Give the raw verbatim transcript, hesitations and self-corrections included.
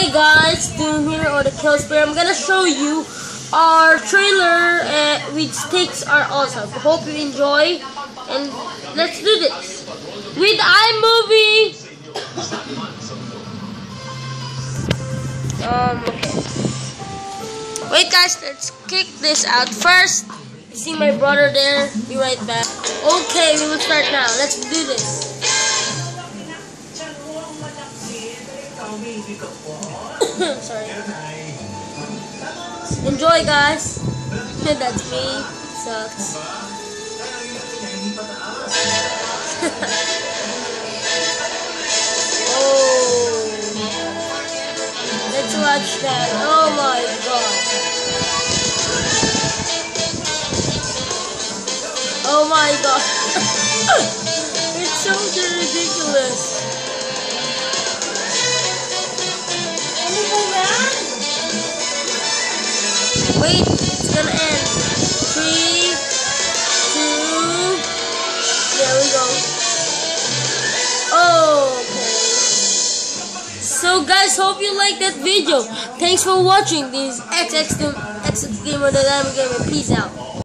Hey guys, doing here or the Kills Bear. I'm gonna show you our trailer uh, with sticks are awesome. Hope you enjoy, and let's do this with iMovie. Um, okay. Wait guys, let's kick this out first. You see my brother there? Be right back. Okay, we will start now. Let's do this. Sorry. Enjoy, guys. That's me. Sucks. Oh. Let's watch that. Oh my god. Oh my god. It's so ridiculous. Wait, it's gonna end. Three, two, there we go. Okay. So guys, hope you like that video. Thanks for watching. This is X X Gamer, the Diamond Gamer. Peace out.